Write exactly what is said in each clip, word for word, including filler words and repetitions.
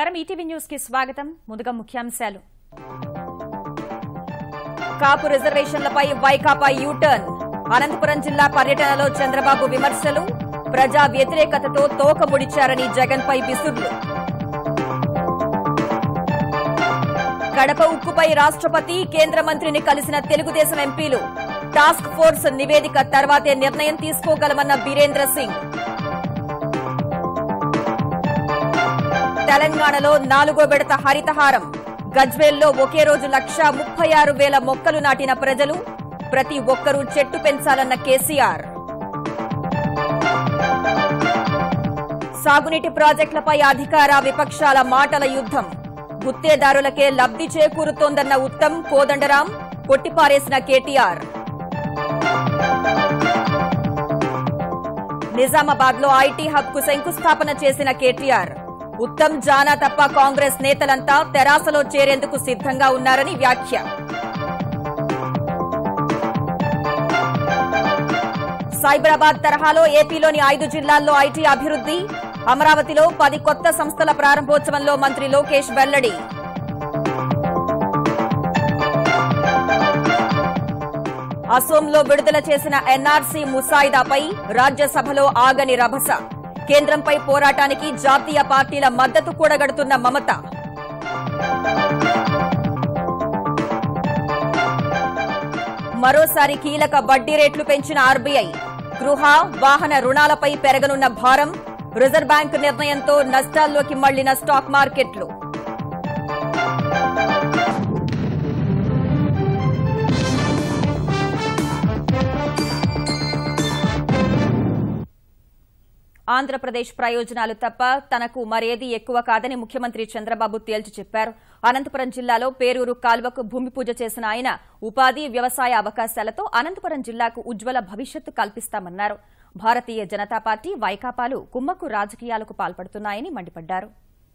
నమస్కారం ETV news కి స్వాగతం ముందుగా ముఖ్యాంశాలు కాపు రిజర్వేషన్లపై వైకాపా యూటర్న్ అనంతపురం జిల్లా పర్యటనలో చంద్రబాబు విమర్శలు ప్రజా వ్యతిరేకతతో తోక ముడిచారని జగన్పై విసుర్లు కడప ఉక్కుపై రాష్ట్రపతి కేంద్ర మంత్రిని కలిసిన తెలుగుదేశం ఎంపీలు టాస్క్ ఫోర్స్ నివేదిక తర్వాతే నిర్ణయం తీసుకోగలమన్న బీరేంద్ర సింగ్ తెలంగాణలో నాలుగో విడత హరితహారం గజ్వేల్లో ఒకే రోజు లక్షా ముప్పై ఆరు వేల మొక్కలు నాటిన ప్రజలు ప్రతి ఒక్కరూ చెట్టు పెంచాలన్న కేసీఆర్ సాగునీటి ప్రాజెక్టులపై అధికార విపక్షాల మాటల యుద్దం గుత్తేదారులకే లబ్ది చేకూరుతోందన్న ఉత్తమ్ కోదండరాం కొట్టిపారేసిన కేటీఆర్ నిజామాబాద్ లో ఐటీ హబ్ కు శంకుస్థాపన చేసిన కేటీఆర్ ఉత్తమ్ జానా తప్ప కాంగ్రెస్ నేతలంతా తెరాసలో చేరేందుకు సిద్దంగా ఉన్నారని వ్యాఖ్య సైబరాబాద్ తరహాలో ఏపీలోని ఐదు జిల్లాల్లో ఐటీ అభివృద్ది అమరావతిలో పది కొత్త సంస్థల ప్రారంభోత్సవంలో మంత్రి లోకేష్ వెల్లడి అసోంలో విడుదల చేసిన ఎన్ఆర్సీ ముసాయిదాపై రాజ్యసభలో ఆగని రభస కేంద్రంపై పోరాటానికి జాతీయ పార్టీల మద్దతు కూడగడుతున్న మమత మరోసారి కీలక వడ్డీ రేట్లు పెంచిన ఆర్బీఐ గృహ వాహన రుణాలపై పెరగనున్న భారం రిజర్వ్ బ్యాంకు నిర్ణయంతో నష్టాల్లోకి మళ్లిన స్టాక్ మార్కెట్లు ఆంధ్రప్రదేశ్ ప్రయోజనాలు తప్ప తనకు మరేదీ ఎక్కువ కాదని ముఖ్యమంత్రి చంద్రబాబు తేల్చి చెప్పారు అనంతపురం జిల్లాలో పేరూరు కాల్వకు భూమి పూజ చేసిన ఆయన ఉపాధి వ్యవసాయ అవకాశాలతో అనంతపురం జిల్లాకు ఉజ్వల భవిష్యత్తు కల్పిస్తామన్నారు భారతీయ జనతా పార్టీ వైకాపాలు కుమ్మక్కు రాజకీయాలకు పాల్పడుతున్నాయని మండిపడ్డారు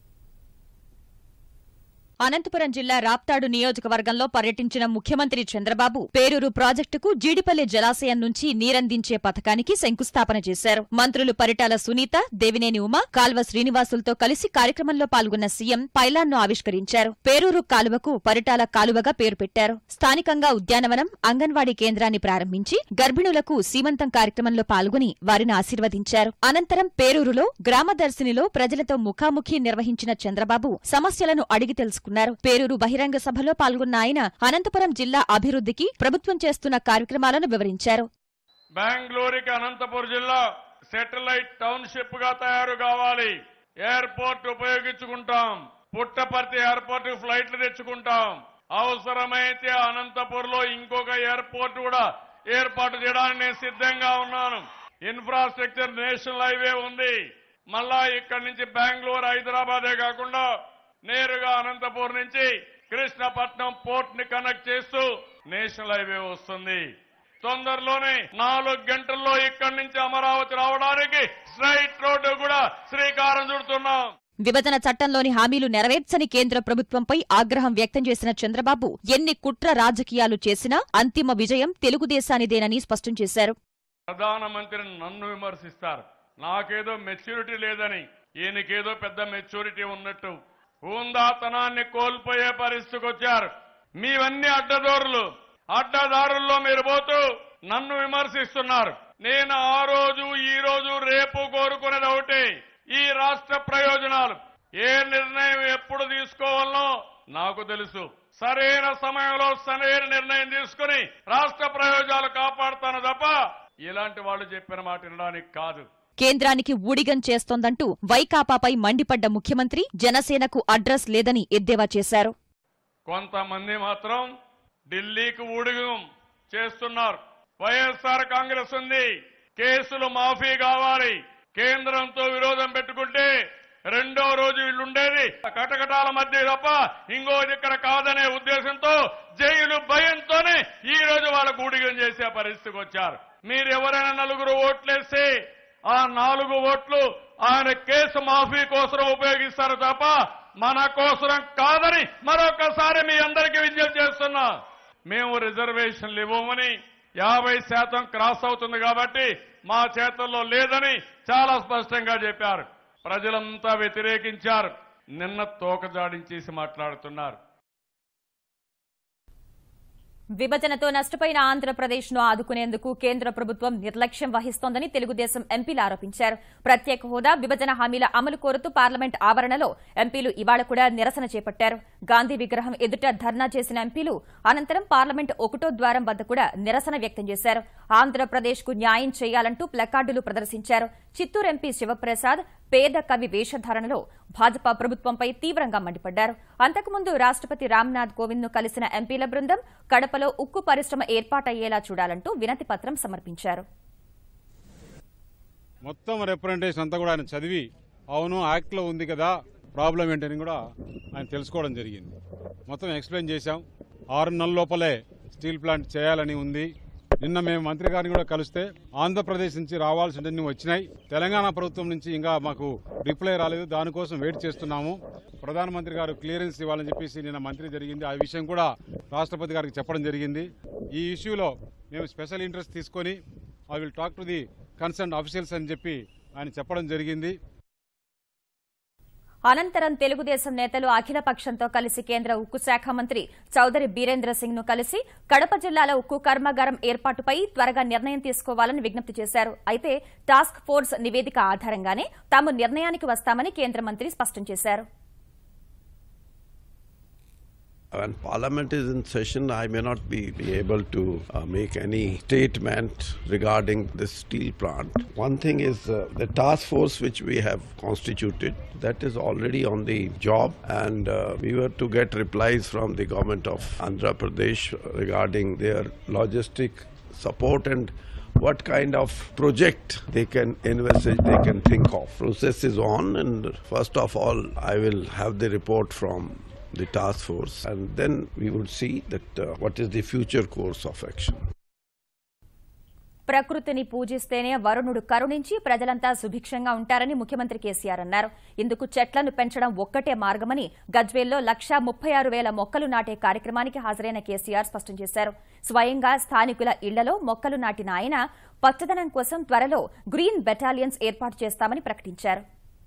అనంతపురం జిల్లా రాప్తాడు నియోజకవర్గంలో పర్యటించిన ముఖ్యమంత్రి చంద్రబాబు పేరూరు ప్రాజెక్టుకు జీడిపల్లి జలాశయం నుంచి నీరందించే పథకానికి శంకుస్థాపన చేశారు మంత్రులు పరిటాల సునీత దేవినేని ఉమ కాల్వ శ్రీనివాసులతో కలిసి కార్యక్రమంలో పాల్గొన్న సీఎం పైలాన్ను ఆవిష్కరించారు పేరూరు కాలువకు పరిటాల కాలువగా పేరు పెట్టారు స్థానికంగా ఉద్యానవనం అంగన్వాడీ కేంద్రాన్ని ప్రారంభించి గర్భిణులకు సీమంతం కార్యక్రమంలో పాల్గొని వారిని ఆశీర్వదించారు అనంతరం పేరూరులో గ్రామదర్శినిలో ప్రజలతో ముఖాముఖి నిర్వహించిన చంద్రబాబు సమస్యలను అడిగి తెలుసుకున్నారు పేరూరు బహిరంగ సభలో పాల్గొన్న ఆయన అనంతపురం జిల్లా అభివృద్ధికి ప్రభుత్వం చేస్తున్న కార్యక్రమాలను వివరించారు బెంగళూరుకి అనంతపురం జిల్లా శాటిలైట్ టౌన్షిప్ గా తయారు కావాలి ఎయిర్పోర్ట్ ఉపయోగించుకుంటాం పుట్టపర్తి ఎయిర్పోర్ట్ ఫ్లైట్లు తెచ్చుకుంటాం అవసరమైతే అనంతపురం లో ఇంకొక ఎయిర్పోర్ట్ కూడా ఏర్పాటు చేయడానికి నేను సిద్ధంగా ఉన్నాను ఇన్ఫ్రాస్ట్రక్చర్ నేషనల్ హైవే ఉంది మళ్ళా ఇక్కడి నుంచి బెంగళూరు హైదరాబాదే కాకుండా నేరుగా అనంతపురం నుంచి కృష్ణపట్నం పోర్ట్ ని కనెక్ట్ చేస్తూ నేషనల్ హైవే వస్తుంది తొందరలోనే నాలుగు గంటల్లో ఇక్కడి నుంచి అమరావతి రావడానికి స్ట్రైట్ రోడ్డు కూడా శ్రీకారం చుడుతున్నాం విభజన చట్టంలోని హామీలు నెరవేర్చని కేంద్ర ప్రభుత్వంపై ఆగ్రహం వ్యక్తం చేసిన చంద్రబాబు ఎన్ని కుట్ర రాజకీయాలు చేసినా అంతిమ విజయం తెలుగుదేశానిదేనని స్పష్టం చేశారు ప్రధానమంత్రిని నన్ను విమర్శిస్తారు నాకేదో మెచ్యూరిటీ లేదని ఈయనకేదో పెద్ద మెచ్యూరిటీ ఉన్నట్టు హుందాతనాన్ని కోల్పోయే పరిస్థితికి వచ్చారు మీవన్నీ అడ్డదారులు అడ్డదారుల్లో మీరు పోతూ నన్ను విమర్శిస్తున్నారు నేను ఆ రోజు ఈ రోజు రేపు కోరుకునేది ఒకటి ఈ రాష్ట్ర ప్రయోజనాలు ఏ నిర్ణయం ఎప్పుడు తీసుకోవాలో నాకు తెలుసు సరైన సమయంలో సరైన నిర్ణయం తీసుకుని రాష్ట్ర ప్రయోజనాలు కాపాడుతాను తప్ప ఇలాంటి వాళ్ళు చెప్పిన మాట వినడానికి కాదు కేంద్రానికి ఊడిగం చేస్తోందంటూ వైకాపాపై మండిపడ్డ ముఖ్యమంత్రి జనసేనకు అడ్రస్ లేదని ఎద్దేవా చేశారు కొంతమంది మాత్రం ఢిల్లీకి ఊడిగం చేస్తున్నారు వైఎస్ఆర్ కాంగ్రెస్ ఉంది కేసులు మాఫీ కావాలి కేంద్రంతో విరోధం పెట్టుకుంటే రెండో రోజు వీళ్ళుండేది కటకటాల మధ్య తప్ప ఇంకోది ఇక్కడ కాదనే ఉద్దేశంతో జైలు భయంతోనే ఈ రోజు వాళ్ళకు ఊడిగం చేసే పరిస్థితికి వచ్చారు మీరు ఎవరైనా నలుగురు ఓట్లేస్తే ఆ నాలుగు ఓట్లు ఆయన కేసు మాఫీ కోసం ఉపయోగిస్తారు తప్ప మన కోసరం కాదని మరొకసారి మీ అందరికీ విజ్ఞప్తి చేస్తున్నా మేము రిజర్వేషన్లు ఇవ్వమని యాభై శాతం క్రాస్ అవుతుంది కాబట్టి మా చేతుల్లో లేదని చాలా స్పష్టంగా చెప్పారు. ప్రజలంతా వ్యతిరేకించారు. నిన్న తోకజాడించేసి మాట్లాడుతున్నారు. విభజనతో నష్టపోయిన ఆంధ్రప్రదేశ్ ను ఆదుకునేందుకు కేంద్ర ప్రభుత్వం నిర్లక్ష్యం వహిస్తోందని తెలుగుదేశం ఎంపీలు ఆరోపించారు. ప్రత్యేక హోదా, విభజన హామీల అమలు కోరుతూ పార్లమెంట్ ఆవరణలో ఎంపీలు ఇవాళ కూడా నిరసన చేపట్టారు. గాంధీ విగ్రహం ఎదుట ధర్నా చేసిన ఎంపీలు అనంతరం పార్లమెంట్ ఒకటో ద్వారం వద్ద కూడా నిరసన వ్యక్తం చేశారు. ఆంధ్రప్రదేశ్ కు న్యాయం చేయాలంటూ ప్లకార్డులు ప్రదర్శించారు. చిత్తూరు ఎంపీ శివప్రసాద్ పేద కవి వేషధారణలో భాజపా ప్రభుత్వంపై తీవ్రంగా మండిపడ్డారు. అంతకుముందు రాష్ట్రపతి రామ్నాథ్ కోవింద్ ను కలిసిన ఎంపీల బృందం కడపలో ఉక్కు పరిశ్రమ ఏర్పాటయ్యేలా చూడాలంటూ వినతి పత్రం సమర్పించారు. మొత్తం రిప్రజెంటేషన్ అంతా కూడా ఆయన చదివి అవును యాక్ట్ లో ఉంది కదా ప్రాబ్లం ఏంటని కూడా ఆయన తెలుసుకోవడం జరిగింది. మొత్తం ఎక్స్ప్లెయిన్ చేశాం. ఆరు నెలల లోపలే స్టీల్ ప్లాంట్ చేయాలని ఉంది. నిన్న మేము మంత్రి గారిని కూడా కలిస్తే ఆంధ్రప్రదేశ్ నుంచి రావాల్సినవన్నీ వచ్చినాయి. తెలంగాణ ప్రభుత్వం నుంచి ఇంకా మాకు రిప్లై రాలేదు. దానికోసం వెయిట్ చేస్తున్నాము. ప్రధానమంత్రి గారు క్లియరెన్స్ ఇవ్వాలని చెప్పేసి నిన్న మంత్రి జరిగింది. ఆ విషయం కూడా రాష్ట్రపతి గారికి చెప్పడం జరిగింది. ఈ ఇష్యూలో మేము స్పెషల్ ఇంట్రెస్ట్ తీసుకొని I will talk to the concern officials అని చెప్పి ఆయన చెప్పడం జరిగింది. అనంతరం తెలుగుదేశం నేతలు అఖిలపక్షంతో కలిసి కేంద్ర ఉక్కు శాఖ మంత్రి చౌదరి బీరేంద్ర సింగ్ ను కలిసి కడప జిల్లాలో ఉక్కు కర్మాగారం ఏర్పాటుపై త్వరగా నిర్ణయం తీసుకోవాలని విజ్ఞప్తి చేశారు. అయితే టాస్క్ ఫోర్స్ నివేదిక ఆధారంగానే తాము నిర్ణయానికి వస్తామని కేంద్ర మంత్రి స్పష్టం చేశారు. When Parliament is in session, I may not be able to uh, make any statement regarding this steel plant. One thing is uh, the task force which we have constituted, that is already on the job, and uh, we were to get replies from the government of Andhra Pradesh regarding their logistic support and what kind of project they can envisage, they can think of. Process is on, and first of all, I will have the report from the task force, and then we would see that uh, what is the future course of action. ప్రకృతిని పూజిస్తేనే వరుణుడు కరుణించి ప్రజలంతా సుభిక్షంగా ఉంటారని ముఖ్యమంత్రి కేసీఆర్ అన్నారు. ఇందుకు చెట్లను పెంచడం ఒక్కటే మార్గమని గజ్వేల్లో లక్షా ముప్పై ఆరు వేల మొక్కలు నాటే కార్యక్రమానికి హాజరైన కేసీఆర్ స్పష్టం చేశారు. స్వయంగా స్థానికుల ఇళ్లలో మొక్కలు నాటిన ఆయన పచ్చదనం కోసం త్వరలో గ్రీన్ బెటాలియన్స్ ఏర్పాటు చేస్తామని ప్రకటించారు.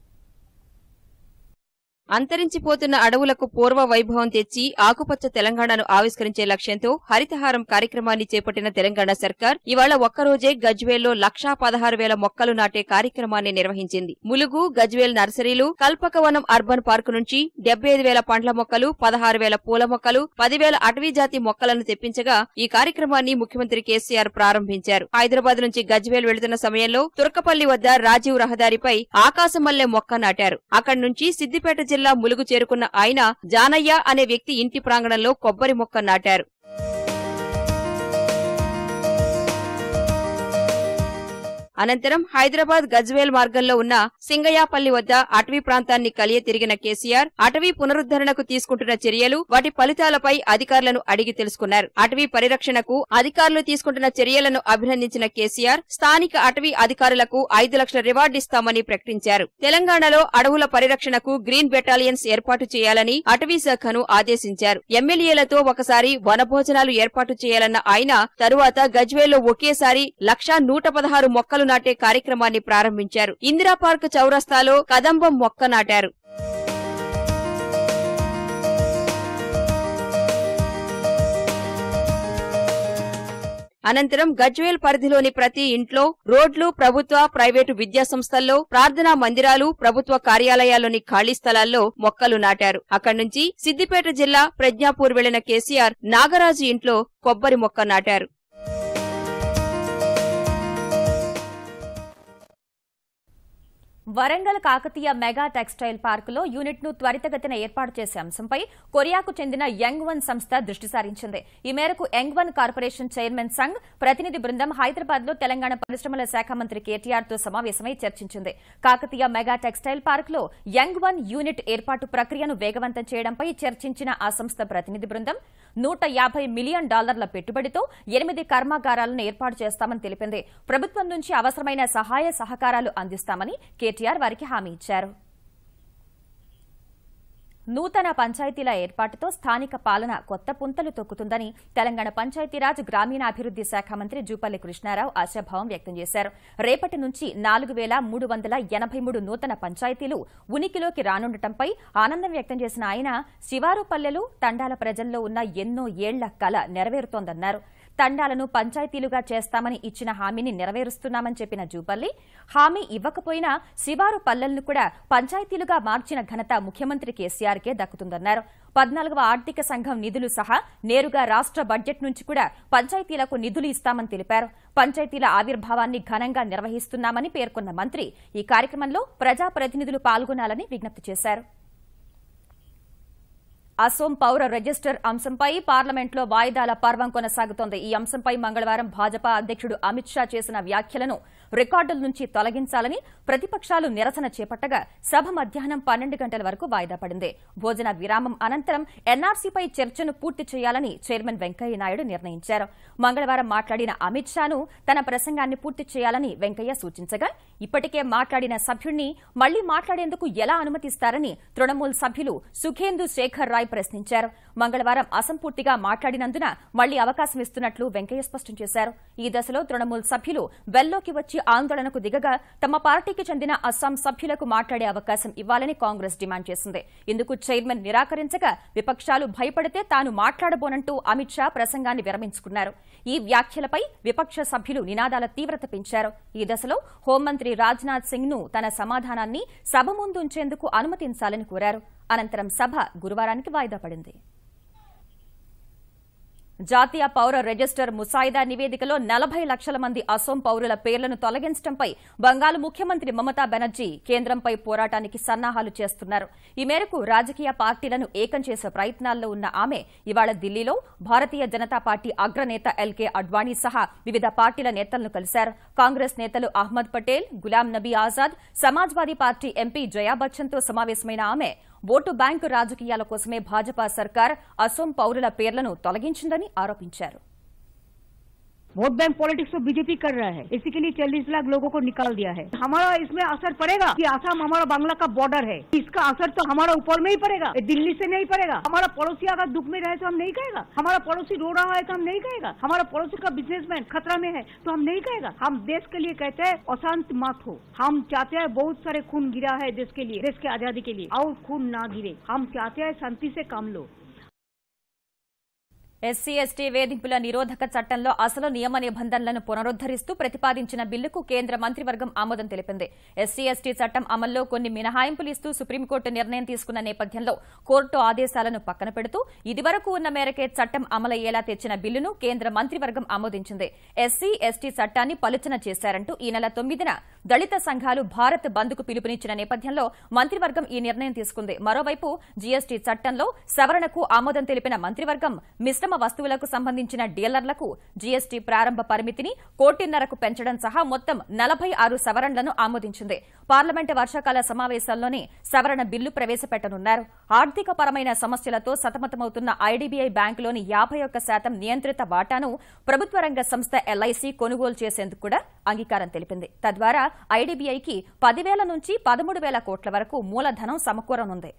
అంతరించిపోతున్న అడవులకు పూర్వ వైభవం తెచ్చి ఆకుపచ్చ తెలంగాణను ఆవిష్కరించే లక్ష్యంతో హరితహారం కార్యక్రమాన్ని చేపట్టిన తెలంగాణ సర్కార్ ఇవాళ ఒక్కరోజే గజ్వేల్లో లక్షా పదహారు వేల మొక్కలు నాటే కార్యక్రమాన్ని నిర్వహించింది. ములుగు, గజ్వేల్ నర్సరీలు, కల్పకవనం అర్బన్ పార్కు నుంచి డెబ్బై ఐదు వేల పండ్ల మొక్కలు, పదహారు వేల పూల మొక్కలు, పదివేల అటవీజాతి మొక్కలను తెప్పించగా ఈ కార్యక్రమాన్ని ముఖ్యమంత్రి కేసీఆర్ ప్రారంభించారు. హైదరాబాద్ నుంచి గజ్వేల్ వెళుతున్న సమయంలో తుర్కపల్లి వద్ద రాజీవ్ రహదారిపై ఆకాశమల్లె మొక్క నాటారు. అక్కడి నుంచి సిద్దిపేట జిల్లా ములుగు చేరుకున్న ఆయన జానయ్య అనే వ్యక్తి ఇంటి ప్రాంగణంలో కొబ్బరి మొక్క నాటారు. అనంతరం హైదరాబాద్ గజ్వేల్ మార్గంలో ఉన్న సింగయాపల్లి వద్ద అటవీ ప్రాంతాన్ని కలియ తిరిగిన కేసీఆర్ అటవీ పునరుద్దరణకు తీసుకుంటున్న చర్యలు, వాటి ఫలితాలపై అధికారులను అడిగి తెలుసుకున్నారు. అటవీ పరిరక్షణకు అధికారులు తీసుకుంటున్న చర్యలను అభినందించిన కేసీఆర్ స్థానిక అటవీ అధికారులకు ఐదు లక్షల రివార్డు ఇస్తామని ప్రకటించారు. తెలంగాణలో అడవుల పరిరక్షణకు గ్రీన్ బెటాలియన్స్ ఏర్పాటు చేయాలని అటవీ శాఖను ఆదేశించారు. ఎమ్మెల్యేలతో ఒకసారి వనభోజనాలు ఏర్పాటు చేయాలన్న ఆయన తరువాత గజ్వేల్లో ఒకేసారి లక్షా నూట పదహారు మొక్కలు నాటే కార్యక్రమాన్ని ప్రారంభించారు. ఇందిరా పార్క్ చౌరస్తాలో కదంబం మొక్క నాటారు. అనంతరం గజ్వేల్ పరిధిలోని ప్రతి ఇంట్లో, రోడ్లు, ప్రభుత్వ, ప్రైవేటు విద్యాసంస్థల్లో, ప్రార్థనా మందిరాలు, ప్రభుత్వ కార్యాలయాల్లోని ఖాళీ స్థలాల్లో మొక్కలు నాటారు. అక్కడి నుంచి సిద్దిపేట జిల్లా ప్రజ్ఞాపూర్ వెళ్లిన కేసీఆర్ నాగరాజు ఇంట్లో కొబ్బరి మొక్క నాటారు. వరంగల్ కాకతీయ మెగా టెక్స్టైల్ పార్కులో యూనిట్ ను త్వరితగతిన ఏర్పాటు చేసే అంశంపై కొరియాకు చెందిన యంగ్ వన్ సంస్థ దృష్టి సారించింది. ఈ మేరకు Youngone corporation chairman Sung ప్రతినిధి బృందం హైదరాబాద్ లో తెలంగాణ పరిశ్రమల శాఖ మంత్రి కేటీఆర్ తో సమావేశమై చర్చించింది. కాకతీయ మెగా టెక్స్టైల్ పార్కులో యంగ్ వన్ యూనిట్ ఏర్పాటు ప్రక్రియను వేగవంతం చేయడంపై చర్చించిన ఆ సంస్థ ప్రతినిధి బృందం నూట యాభై మిలియన్ డాలర్ల పెట్టుబడితో ఎనిమిది కర్మాగారాలను ఏర్పాటు చేస్తామని తెలిపింది. ప్రభుత్వం నుంచి అవసరమైన సహాయ సహకారాలు అందిస్తామని కేటీఆర్ వారికి హామీ ఇచ్చారు. నూతన పంచాయతీల ఏర్పాటుతో స్థానిక పాలన కొత్త పుంతలు తొక్కుతుందని తెలంగాణ పంచాయతీరాజ్ గ్రామీణాభివృద్ది శాఖ మంత్రి జూపల్లి కృష్ణారావు ఆశాభావం వ్యక్తం చేశారు. రేపటి నుంచి నాలుగు వేల మూడు వందల ఎనభై మూడు నూతన పంచాయతీలు ఉనికిలోకి రానుండటంపై ఆనందం వ్యక్తం చేసిన ఆయన శివారు పల్లెలు తండాల ప్రజల్లో ఉన్న ఎన్నో ఏళ్ల కల నెరవేరుతోందన్నారు. తండాలను పంచాయతీలుగా చేస్తామని ఇచ్చిన హామీని నెరవేరుస్తున్నామని చెప్పిన జూపల్లి హామీ ఇవ్వకపోయినా శివారు పల్లెలను కూడా పంచాయతీలుగా మార్చిన ఘనత ముఖ్యమంత్రి కేసీఆర్కే దక్కుతుందన్నారు. పద్నాలుగవ ఆర్థిక సంఘం నిధులు సహా నేరుగా రాష్ట్ర బడ్జెట్ నుంచి కూడా పంచాయతీలకు నిధులు ఇస్తామని తెలిపారు. పంచాయతీల ఆవిర్భావాన్ని ఘనంగా నిర్వహిస్తున్నామని పేర్కొన్న మంత్రి ఈ కార్యక్రమంలో ప్రజాప్రతినిధులు పాల్గొనాలని విజ్ఞప్తి చేశారు. అసోం పౌర రిజిస్టర్ అంశంపై పార్లమెంట్లో వాయిదాల పర్వం కొనసాగుతోంది. ఈ అంశంపై మంగళవారం భాజపా అధ్యక్షుడు అమిత్ షా చేసిన వ్యాఖ్యలను రికార్డుల నుంచి తొలగించాలని ప్రతిపక్షాలు నిరసన చేపట్టగా సభ మధ్యాహ్నం పన్నెండు గంటల వరకు వాయిదా పడింది. భోజన విరామం అనంతరం ఎన్ఆర్సీపై చర్చను పూర్తి చేయాలని చైర్మన్ వెంకయ్యనాయుడు నిర్ణయించారు. మంగళవారం మాట్లాడిన అమిత్ షాను తన ప్రసంగాన్ని పూర్తి చేయాలని వెంకయ్య సూచించగా ఇప్పటికే మాట్లాడిన సభ్యుడిని మళ్లీ మాట్లాడేందుకు ఎలా అనుమతిస్తారని తృణమూల్ సభ్యులు సుఖేందు శేఖర్ రాయ్ ప్రశ్నించారు. మంగళవారం అసంపూర్తిగా మాట్లాడినందున మళ్లీ అవకాశం ఇస్తున్నట్లు వెంకయ్య స్పష్టం చేశారు. ఈ దశలో తృణమూల్ సభ్యులు వెల్లోకి వచ్చి ఆందోళనకు దిగగా తమ పార్టీకి చెందిన అస్సాం సభ్యులకు మాట్లాడే అవకాశం ఇవ్వాలని కాంగ్రెస్ డిమాండ్ చేసింది. ఇందుకు చైర్మన్ నిరాకరించగా విపక్షాలు భయపడితే తాను మాట్లాడబోనంటూ అమిత్ షా ప్రసంగాన్ని విరమించుకున్నారు. ఈ వ్యాఖ్యలపై విపక్ష సభ్యులు నినాదాల తీవ్రత పెంచారు. ఈ దశలో హోంమంత్రి రాజ్నాథ్ సింగ్ ను తన సమాధానాన్ని సభ ముందుంచేందుకు అనుమతించాలని కోరారు. అనంతరం సభ గురువారానికి వాయిదా పడింది. జాతీయ పౌర రిజిస్టర్ ముసాయిదా నివేదికలో నలభై లక్షల మంది అసోం పౌరుల పేర్లను తొలగించడంపై బంగాల్ ముఖ్యమంత్రి మమతా బెనర్జీ కేంద్రంపై పోరాటానికి సన్నాహాలు చేస్తున్నారు. ఈ మేరకు రాజకీయ పార్టీలను ఏకం చేసే ప్రయత్నాల్లో ఉన్న ఆమె ఇవాళ ఢిల్లీలో భారతీయ జనతా పార్టీ అగ్రనేత ఎల్కే అడ్వాణీ సహా వివిధ పార్టీల నేతలను కలిశారు. కాంగ్రెస్ నేతలు అహ్మద్ పటేల్, గులాం నబీ ఆజాద్, సమాజ్వాదీ పార్టీ ఎంపీ జయా బచ్చన్తో సమావేశమైన ఆమె ఓటు బ్యాంకు రాజకీయాల కోసమే భాజపా సర్కార్ అసోం పౌరుల పేర్లను తొలగించిందని ఆరోపించారు. वोट बैंक पॉलिटिक्स तो बीजेपी कर रहा है, इसी के लिए चालीस लाख लोगों को निकाल दिया है। हमारा इसमें असर पड़ेगा कि आसाम हमारा बांग्ला का बॉर्डर है, इसका असर तो हमारा ऊपर में ही पड़ेगा, दिल्ली से नहीं पड़ेगा। हमारा पड़ोसी अगर दुख में रहे तो हम नहीं कहेगा, हमारा पड़ोसी रो रहा है तो हम नहीं कहेगा, हमारा पड़ोसी का बिजनेसमैन खतरा में है तो हम नहीं कहेगा। हम देश के लिए कहते हैं अशांत मत हो, हम चाहते हैं बहुत सारे खून गिरा है देश के लिए, देश की आजादी के लिए, और खून ना गिरे। हम चाहते हैं शांति से काम लो। ఎస్సీ ఎస్టీ వేధింపుల నిరోధక చట్టంలో అసలు నియమ నిబంధనలను పునరుద్దరిస్తూ ప్రతిపాదించిన బిల్లుకు కేంద్ర మంత్రివర్గం ఆమోదం తెలిపింది. ఎస్సీ ఎస్టీ చట్టం అమల్లో కొన్ని మినహాయింపులు ఇస్తూ సుప్రీంకోర్టు నిర్ణయం తీసుకున్న నేపథ్యంలో కోర్టు ఆదేశాలను పక్కన పెడుతూ ఇదివరకు ఉన్న మేరకే చట్టం అమలయ్యేలా తెచ్చిన బిల్లును కేంద్ర మంత్రివర్గం ఆమోదించింది. ఎస్సీ ఎస్టీ చట్టాన్ని పలుచన చేశారంటూ ఈ నెల తొమ్మిదిన దళిత సంఘాలు భారత్ బంద్కు పిలుపునిచ్చిన నేపథ్యంలో మంత్రివర్గం ఈ నిర్ణయం తీసుకుంది. మరోవైపు జీఎస్టీ చట్టంలో సవరణకు ఆమోదం తెలిపిన మంత్రివర్గం మిశ్రమ వస్తువులకు సంబంధించిన డీలర్లకు జీఎస్టీ ప్రారంభ పరిమితిని కోటిన్నరకు పెంచడం సహా మొత్తం నలభై ఆరు సవరణలను ఆమోదించింది. పార్లమెంటు వర్షాకాల సమావేశాల్లోనే సవరణ బిల్లు ప్రవేశపెట్టనున్నారు. ఆర్థిక పరమైన సమస్యలతో సతమతమవుతున్న ఐడీబీఐ బ్యాంకులోని యాభై ఒక్క శాతం నియంత్రిత వాటాను ప్రభుత్వ రంగ సంస్థ ఎల్ఐసి కొనుగోలు చేసేందుకు కూడా అంగీకారం తెలిపింది. తద్వారా ఐడీబీఐకి పదివేల నుంచి పదమూడు వేల కోట్ల వరకు మూలధనం సమకూరనుంది.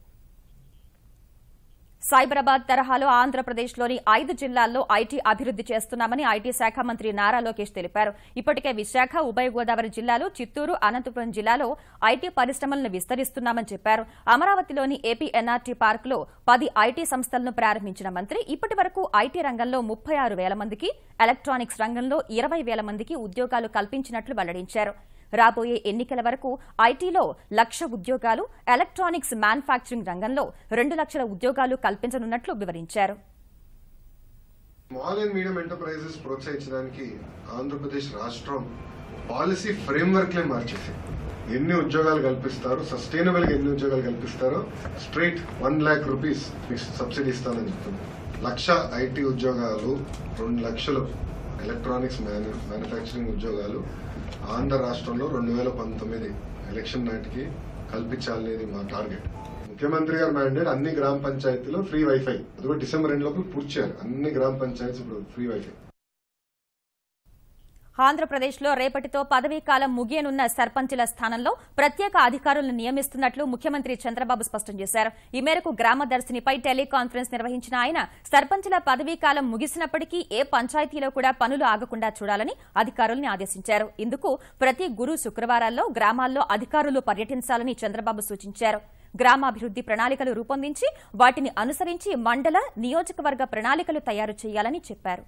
సైబరాబాద్ తరహాలో ఆంధ్రప్రదేశ్లోని ఐదు జిల్లాల్లో ఐటీ అభివృద్ది చేస్తున్నామని ఐటీ శాఖ మంత్రి నారా లోకేష్ తెలిపారు. ఇప్పటికే విశాఖ, ఉభయ గోదావరి జిల్లాలు, చిత్తూరు, అనంతపురం జిల్లాలో ఐటీ పరిశ్రమలను విస్తరిస్తున్నామని చెప్పారు. అమరావతిలోని ఏపీ ఎన్ఆర్టీ పార్కులో పది ఐటీ సంస్థలను ప్రారంభించిన మంత్రి ఇప్పటి వరకు ఐటీ రంగంలో ముప్పై ఆరు వేల మందికి, ఎలక్ట్రానిక్స్ రంగంలో ఇరవై వేల మందికి ఉద్యోగాలు కల్పించినట్లు వెల్లడించారు. రాబోయే ఎన్నికల వరకు ఐటీలో లక్ష ఉద్యోగాలు, ఎలక్ట్రానిక్స్ మ్యానుఫ్యాక్చరింగ్ రంగంలో రెండు లక్షల ఉద్యోగాలు కల్పించనున్నట్లు వివరించారు. స్మాల్ అండ్ మీడియం ఎంటర్ప్రైజెస్ ప్రోత్సహించడానికి ఆంధ్రప్రదేశ్ రాష్ట్రం పాలసీ ఫ్రేమ్వర్క్ లే మార్చేసి ఎన్ని ఉద్యోగాలు కల్పిస్తారో, సస్టైనబుల్ గా ఎన్ని ఉద్యోగాలు కల్పిస్తారో straight one lakh rupees subsidy ఇస్తానని చెప్తుంది. లక్ష ఐటీ ఉద్యోగాలు, రెండు లక్షలు ఎలక్ట్రానిక్స్ మ్యానుఫ్యాక్చరింగ్ ఉద్యోగాలు ఆంధ్ర రాష్ట్రంలో రెండు వేల పంతొమ్మిది ఎలక్షన్ నాటికి కల్పించాలనేది మా టార్గెట్. ముఖ్యమంత్రి గారు మ్యాండేట్ అన్ని గ్రామ పంచాయతీలో ఫ్రీ వైఫై, అది కూడా డిసెంబర్ రెండు లోపల పూర్తి చేయాలి. అన్ని గ్రామ పంచాయతీ ఇప్పుడు ఫ్రీ వైఫై. ఆంధ్రప్రదేశ్లో రేపటితో పదవీకాలం ముగియనున్న సర్పంచుల స్థానంలో ప్రత్యేక అధికారులను నియమిస్తున్నట్లు ముఖ్యమంత్రి చంద్రబాబు స్పష్టం చేశారు. ఈ మేరకు గ్రామదర్శినిపై టెలికాన్ఫరెన్స్ నిర్వహించిన ఆయన సర్పంచుల పదవీకాలం ముగిసినప్పటికీ ఏ పంచాయతీలో కూడా పనులు ఆగకుండా చూడాలని అధికారుల్ని ఆదేశించారు. ఇందుకు ప్రతి గురు శుక్రవారాల్లో గ్రామాల్లో అధికారులు పర్యటించాలని చంద్రబాబు సూచించారు. గ్రామాభివృద్ది ప్రణాళికలు రూపొందించి వాటిని అనుసరించి మండల నియోజకవర్గ ప్రణాళికలు తయారు చేయాలని చెప్పారు.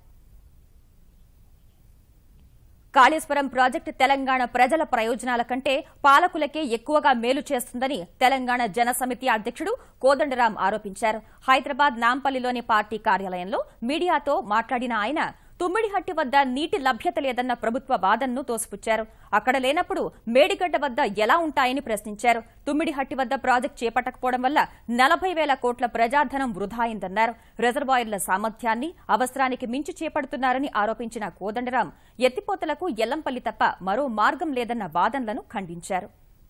కాళేశ్వరం ప్రాజెక్టు తెలంగాణ ప్రజల ప్రయోజనాల కంటే పాలకులకే ఎక్కువగా మేలు చేస్తుందని తెలంగాణ జనసమితి అధ్యక్షుడు కోదండరాం ఆరోపించారు. హైదరాబాద్ నాంపల్లిలోని పార్టీ కార్యాలయంలో మీడియాతో మాట్లాడిన ఆయన తుమ్మిడిహట్టి వద్ద నీటి లభ్యత లేదన్న ప్రభుత్వ వాదనను తోసిపుచ్చారు. అక్కడ లేనప్పుడు మేడిగడ్డ వద్ద ఎలా ఉంటాయని ప్రశ్నించారు. తుమ్మిడిహట్టి వద్ద ప్రాజెక్టు చేపట్టకపోవడం వల్ల నలభై వేల కోట్ల ప్రజాధనం వృధా అయిందన్నారు. రిజర్వాయర్ల సామర్థ్యాన్ని అవసరానికి మించి చేపడుతున్నారని ఆరోపించిన కోదండరాం ఎత్తిపోతలకు ఎల్లంపల్లి తప్ప మరో మార్గం లేదన్న వాదనలను ఖండించారు.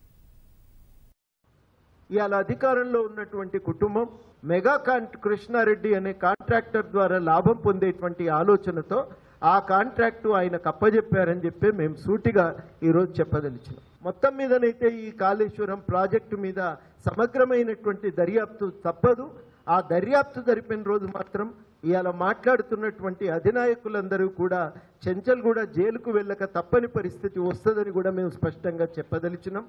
ఇవాళ అధికారంలో ఉన్నటువంటి కుటుంబం మెగా కాంట్ కృష్ణారెడ్డి అనే కాంట్రాక్టర్ ద్వారా లాభం పొందేటువంటి ఆలోచనతో ఆ కాంట్రాక్టు ఆయన కప్పజెప్పారని చెప్పి మేము సూటిగా ఈరోజు చెప్పదలిచినాం. మొత్తం మీదనైతే ఈ కాళేశ్వరం ప్రాజెక్టు మీద సమగ్రమైనటువంటి దర్యాప్తు తప్పదు. ఆ దర్యాప్తు జరిపిన రోజు మాత్రం ఇవాళ మాట్లాడుతున్నటువంటి అధినాయకులందరూ కూడా చెంచల్ కూడా జైలుకు వెళ్ళక తప్పని పరిస్థితి వస్తుందని కూడా మేము స్పష్టంగా చెప్పదలిచినాం.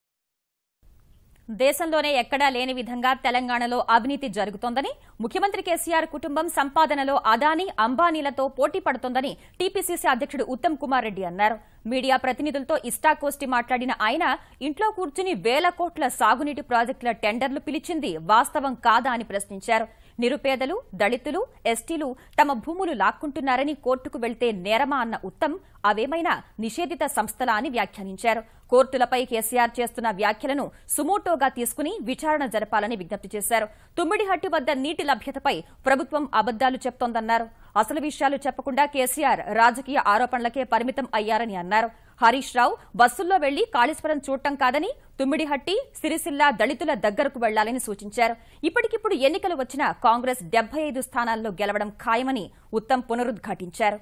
దేశంలోనే ఎక్కడా లేని విధంగా తెలంగాణలో అవినీతి జరుగుతోందని, ముఖ్యమంత్రి కేసీఆర్ కుటుంబం సంపాదనలో అదానీ అంబానీలతో పోటీ పడుతోందని టీపీసీసీ అధ్యక్షుడు ఉత్తమ్ కుమార్ రెడ్డి అన్నారు. మీడియా ప్రతినిధులతో ఇష్టాగోష్ఠి మాట్లాడిన ఆయన ఇంట్లో కూర్చుని వేల కోట్ల సాగునీటి ప్రాజెక్టుల టెండర్లు పిలిచింది వాస్తవం కాదా అని ప్రశ్నించారు. నిరుపేదలు, దళితులు, ఎస్టీలు తమ భూములు లాక్కుంటున్నారని కోర్టుకు వెళ్తే నేరమా అన్న ఉత్తమ్ అవేమైనా నిషేధిత సంస్థలా అని వ్యాఖ్యానించారు. కోర్టులపై కేసీఆర్ చేస్తున్న వ్యాఖ్యలను సుమోటోగా తీసుకుని విచారణ జరపాలని విజ్ఞప్తి చేశారు. తుమ్మిడిహట్టి వద్ద నీటి లభ్యతపై ప్రభుత్వం అబద్దాలు చెప్తోందన్నారు. అసలు విషయాలు చెప్పకుండా కేసీఆర్ రాజకీయ ఆరోపణలకే పరిమితం అయ్యారని అన్నారు. హరీష్ రావు బస్సుల్లో వెళ్లి కాళేశ్వరం చూడటం కాదని తుమ్మిడిహట్టి, సిరిసిల్ల దళితుల దగ్గరకు వెళ్లాలని సూచించారు. ఇప్పటికిప్పుడు ఎన్నికలు వచ్చినా కాంగ్రెస్ డెబ్బై ఐదు స్థానాల్లో గెలవడం ఖాయమని ఉత్తమ్ పునరుద్ఘాటించారు.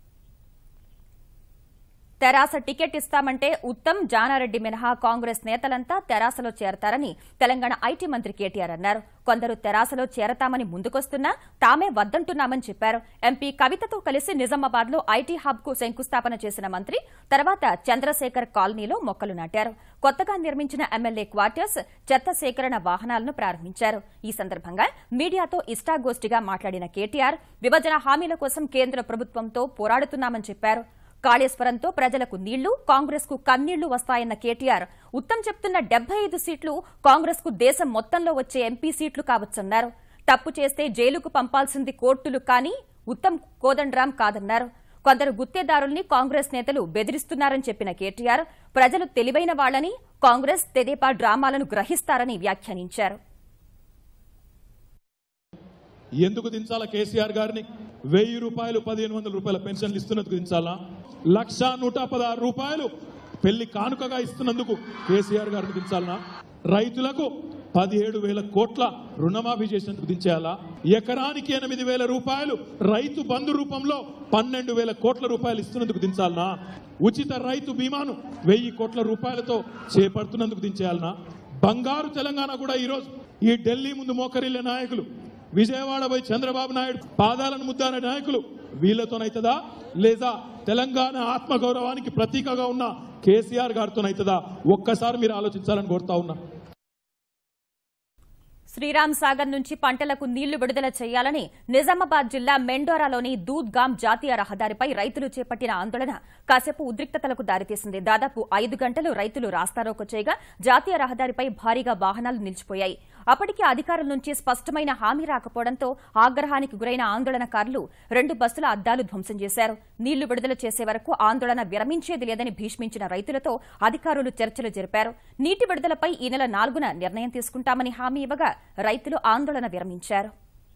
తెరాస టికెట్ ఇస్తామంటే ఉత్తమ్, జానారెడ్డి మినహా కాంగ్రెస్ నేతలంతా తెరాసలో చేరతారని తెలంగాణ ఐటీ మంత్రి కేటీఆర్ అన్నారు. కొందరు తెరాసలో చేరతామని ముందుకొస్తున్నా తామే వద్దంటున్నామని చెప్పారు. ఎంపీ కవితతో కలిసి నిజామాబాద్ లో ఐటీ హబ్ కు శంకుస్థాపన చేసిన మంత్రి తర్వాత చంద్రశేఖర్ కాలనీలో మొక్కలు నాటారు. కొత్తగా నిర్మించిన ఎమ్మెల్యే క్వార్టర్స్, చెత్త సేకరణ వాహనాలను ప్రారంభించారు. ఈ సందర్భంగా మీడియాతో ఇష్టాగోష్ఠిగా మాట్లాడిన కేటీఆర్ విభజన హామీల కోసం కేంద్ర ప్రభుత్వంతో పోరాడుతున్నామని చెప్పారు. కాళేశ్వరంతో ప్రజలకు నీళ్లు, కాంగ్రెస్ కు కన్నీళ్లు వస్తాయన్న కేటీఆర్ ఉత్తమ్ చెప్తున్న డెబ్బై ఐదు సీట్లు కాంగ్రెస్ కు దేశం మొత్తంలో వచ్చే ఎంపీ సీట్లు కావచ్చన్నారు. తప్పు చేస్తే జైలుకు పంపాల్సింది కోర్టులు కానీ ఉత్తమ్, కోదండరాం కాదన్నారు. కొందరు గుత్తేదారుల్ని కాంగ్రెస్ నేతలు బెదిరిస్తున్నారని చెప్పిన కేటీఆర్ ప్రజలు తెలివైన వాళ్లని, కాంగ్రెస్ తెదేపా డ్రామాలను గ్రహిస్తారని వ్యాఖ్యానించారు. ఎందుకు దించాలా కేసీఆర్ గారిని? వెయ్యి రూపాయలు పదిహేను వందల రూపాయల పెన్షన్లు ఇస్తున్నందుకు దించాలా? లక్ష నూట పదహారు రూపాయలు పెళ్లి కానుకగా ఇస్తున్నందుకు కేసీఆర్ గారిని దించాలనా? రైతులకు పదిహేడు వేల కోట్ల రుణమాఫీ చేసినందుకు దించేయాలా? ఎకరానికి ఎనిమిది వేల రూపాయలు రైతు బంధు రూపంలో పన్నెండు వేల కోట్ల రూపాయలు ఇస్తున్నందుకు దించాలనా? ఉచిత రైతు బీమాను వెయ్యి కోట్ల రూపాయలతో చేపడుతున్నందుకు దించేయాలనా? బంగారు తెలంగాణ కూడా ఈరోజు ఈ ఢిల్లీ ముందు మోకరిల్లే నాయకులు, విజయవాడ పోయి చంద్రబాబు నాయుడు పాదాలను ముద్దాన నాయకులు వీళ్లతోనైతుందా, లేదా తెలంగాణ ఆత్మగౌరవానికి ప్రతీకగా ఉన్న కేసీఆర్ గారితోనైతుందా? ఒక్కసారి మీరు ఆలోచించాలని కోరుతా ఉన్నా. శ్రీరామ్ సాగర్ నుంచి పంటలకు నీళ్లు విడుదల చేయాలని నిజామాబాద్ జిల్లా మెండోరాలోని దూద్గామ్ జాతీయ రహదారిపై రైతులు చేపట్టిన ఆందోళన కాసేపు ఉద్రిక్తతలకు దారితీసింది. దాదాపు ఐదు గంటలు రైతులు రాస్తారోకో చేయగా జాతీయ రహదారిపై భారీగా వాహనాలు నిలిచిపోయాయి. అప్పటికి అధికారుల నుంచి స్పష్టమైన హామీ రాకపోవడంతో ఆగ్రహానికి గురైన ఆందోళనకారులు రెండు బస్సుల అద్దాలు ధ్వంసం చేశారు. నీళ్లు విడుదల చేసే వరకు ఆందోళన విరమించేది లేదని భీష్మించిన రైతులతో అధికారులు చర్చలు జరిపారు. నీటి విడుదలపై ఈ నెల నాలుగున నిర్ణయం తీసుకుంటామని హామీ ఇవ్వగా రైతులు ఆందోళన విరమించారు.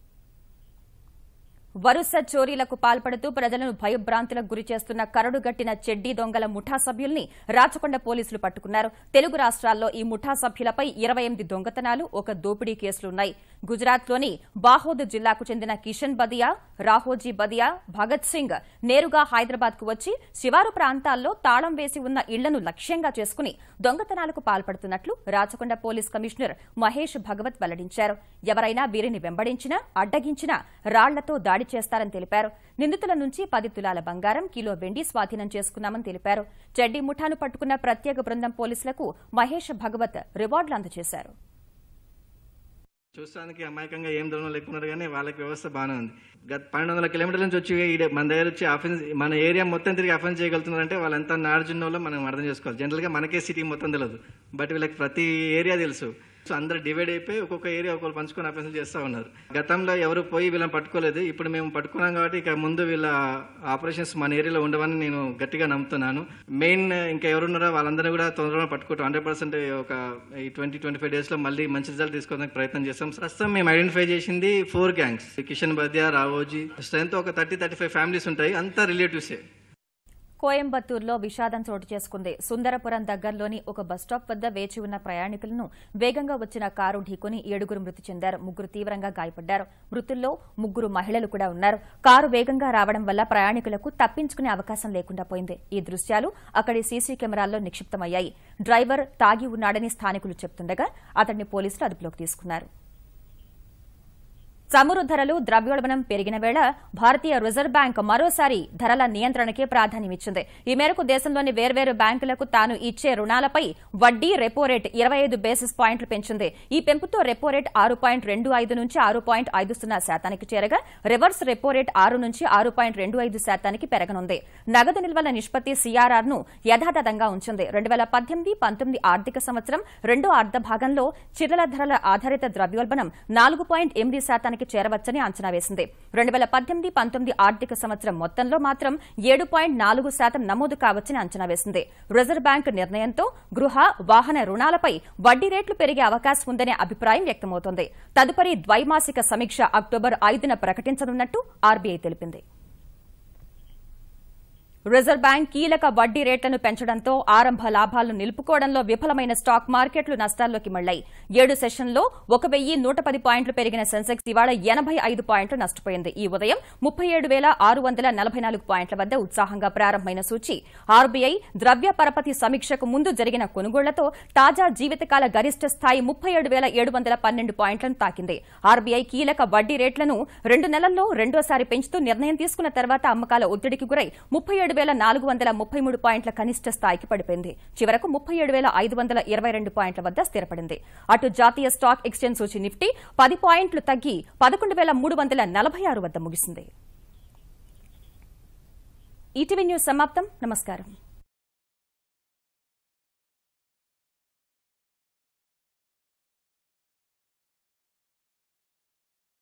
వరుస చోరీలకు పాల్పడుతూ ప్రజలను భయభ్రాంతులకు గురి చేస్తున్న కరడుగట్టిన చెడ్డీ దొంగల ముఠా సభ్యుల్ని రాచకొండ పోలీసులు పట్టుకున్నారు. తెలుగు రాష్ట్రాల్లో ఈ ముఠా సభ్యులపై ఇరవై ఎనిమిది దొంగతనాలు, ఒక దోపిడీ కేసులున్నాయి. గుజరాత్లోని బాహోద్ జిల్లాకు చెందిన కిషన్ బదియా, రాహోజీ బదియా, భగత్ సింగ్ నేరుగా హైదరాబాద్కు వచ్చి శివారు ప్రాంతాల్లో తాళం వేసి ఉన్న ఇళ్లను లక్ష్యంగా చేసుకుని దొంగతనాలకు పాల్పడుతున్నట్లు రాచకొండ పోలీస్ కమిషనర్ మహేష్ భగవత్ వెల్లడించారు. ఎవరైనా వీరిని వెంబడించినా, అడ్డగించినా రాళ్లతో దాడి చేస్తారని తెలిపారు. నిందితుల నుంచి పది తులాల బంగారం, కిలో వెండి స్వాధీనం చేసుకున్నామని తెలిపారు. చెడ్డీ ముఠాను పట్టుకున్న ప్రత్యేక బృందం పోలీసులకు మహేష్ భగవత్ రివార్డులు అందజేశారు. చూస్తానికి అమాయకంగా ఏం దొంగలు లేకున్నారు కానీ వాళ్ళకి వ్యవస్థ బాగానే ఉంది. గత పన్నెండు వందల కిలోమీటర్ల నుంచి వచ్చి మన దగ్గర వచ్చి అఫెన్స్ మన ఏరియా మొత్తం తిరిగి అఫెన్స్ చేయగలుగుతున్నారంటే వాళ్ళు ఎంత నార్జున్నోలో మనం అర్థం చేసుకోవాలి. జనరల్గా మనకే సిటీ మొత్తం తెలియదు, బట్ వీళ్ళకి ప్రతి ఏరియా తెలుసు. సో అందరు డివైడ్ అయిపోయి ఒక్కొక్క ఏరియా ఒక్కొక్కరు పంచుకొని అఫెన్సులు చేస్తూ ఉన్నారు. గతంలో ఎవరు పోయి వీళ్ళని పట్టుకోలేదు, ఇప్పుడు మేము పట్టుకున్నాం కాబట్టి ఇక ముందు వీళ్ళ ఆపరేషన్స్ మన ఏరియాలో ఉండవని నేను గట్టిగా నమ్ముతున్నాను. మెయిన్ ఇంకా ఎవరున్నారో వాళ్ళందరూ కూడా తొందరగా పట్టుకుంటాం. హండ్రెడ్ పర్సెంట్ ఒక ఈ ట్వంటీ ట్వంటీ ఫైవ్ డేస్లో మళ్ళీ మంచి రిజల్ట్ తీసుకోవడానికి ప్రయత్నం చేస్తాం. ప్రస్తుతం మేము ఐడెంటిఫై చేసింది four gangs. Kishan Badiya, Raoji, strength ఒక థర్టీ థర్టీ ఫైవ్ ఫ్యామిలీస్ ఉంటాయి, అంతా రిలేటివ్సే. కోయంబత్తూరులో విషాదం చోటు చేసుకుంది. సుందరపురం దగ్గరలోని ఒక బస్టాప్ వద్ద వేచి ఉన్న ప్రయాణికులను వేగంగా వచ్చిన కారు ఢీకొని ఏడుగురు మృతి చెందారు. ముగ్గురు తీవ్రంగా గాయపడ్డారు. మృతుల్లో ముగ్గురు మహిళలు కూడా ఉన్నారు. కారు వేగంగా రావడం వల్ల ప్రయాణికులకు తప్పించుకునే అవకాశం లేకుండా పోయింది. ఈ దృశ్యాలు అక్కడి సీసీ కెమెరాల్లో నిక్షిప్తమయ్యాయి. డ్రైవర్ తాగి ఉన్నాడని స్థానికులు చెబుతుండగా అతడిని పోలీసులు అదుపులోకి తీసుకున్నారు. చమురు ధరలు, ద్రవ్యోల్బణం పెరిగిన వేళ భారతీయ రిజర్వ్ బ్యాంక్ మరోసారి ధరల నియంత్రణకే ప్రాధాన్యమిచ్చింది. ఈ మేరకు దేశంలోని వేర్వేరు బ్యాంకులకు తాను ఇచ్చే రుణాలపై వడ్డీ రెపో రేట్ ఇరవై ఐదు బేసిస్ పాయింట్లు పెంచింది. ఈ పెంపుతో రెపో రేట్ ఆరు పాయింట్ రెండు ఐదు నుంచి ఆరు పాయింట్ ఐదు సున్నా శాతానికి చేరగా రివర్స్ రెపో రేట్ ఆరు నుంచి ఆరు పాయింట్ రెండు ఐదు శాతానికి పెరగనుంది. నగదు నిల్వల నిష్పత్తి సీఆర్ఆర్ ను యథాతథంగా ఉంచింది. రెండు వేల పద్దెనిమిది పంతొమ్మిది ఆర్థిక సంవత్సరం రెండో అర్ధ భాగంలో చిల్లర ధరల ఆధారిత ద్రవ్యోల్బణం నాలుగు పాయింట్ ఎనిమిది శాతానికి చేరవచ్చని అంచనా వేసింది. రెండు వేల పద్దెనిమిది పంతొమ్మిది ఆర్థిక సంవత్సరం మొత్తంలో మాత్రం ఏడు పాయింట్ నాలుగు శాతం నమోదు కావచ్చని అంచనా వేసింది. రిజర్వ్ బ్యాంక్ నిర్ణయంతో గృహ, వాహన రుణాలపై వడ్డీ రేట్లు పెరిగే అవకాశం ఉందనే అభిప్రాయం వ్యక్తమవుతోంది. తదుపరి ద్వైమాసిక సమీక్ష అక్టోబర్ ఐదున ప్రకటించనున్నట్టు ఆర్బీఐ తెలిపింది. రిజర్వ్ బ్యాంక్ కీలక వడ్డీ రేట్లను పెంచడంతో ఆరంభ లాభాలను నిలుపుకోవడంలో విఫలమైన స్టాక్ మార్కెట్లు నష్టాల్లోకి మళ్లాయి. ఏడు సెషన్లో ఒక వెయ్యి నూట పది పాయింట్లు పెరిగిన సెన్సెక్స్ ఇవాళ ఎనభై ఐదు పాయింట్లు నష్టపోయింది. ఈ ఉదయం ముప్పై ఏడు వేల ఆరు వందల నలభై నాలుగు పాయింట్ల వద్ద ఉత్సాహంగా ప్రారంభమైన సూచి ఆర్బీఐ ద్రవ్య పరపతి సమీక్షకు ముందు జరిగిన కొనుగోళ్లతో తాజా జీవితకాల గరిష్ట స్థాయి ముప్పై ఏడు వేల ఏడు వందల పన్నెండు పాయింట్లను తాకింది. ఆర్బీఐ కీలక వడ్డీ రేట్లను రెండు నెలల్లో రెండోసారి పెంచుతూ నిర్ణయం తీసుకున్న తర్వాత అమ్మకాల ఒత్తిడికి గురై ముప్పై ఏడు వేల నాలుగు వందల ముప్పై మూడు పాయింట్ల కనిష్ట స్థాయికి పడిపోయింది. చివరకు ముప్పై ఏడు వేల ఐదు వందల ఇరవై రెండు పాయింట్ల వద్ద స్థిరపడింది. అటు జాతీయ స్టాక్ ఎక్స్చేంజ్ సూచి నిఫ్టీ పది పాయింట్లు తగ్గి పదకొండు వేల మూడు వందల నలభై ఆరు వద్ద ముగిసింది. ఈటీవీ న్యూస్ సమాప్తం. నమస్కారం.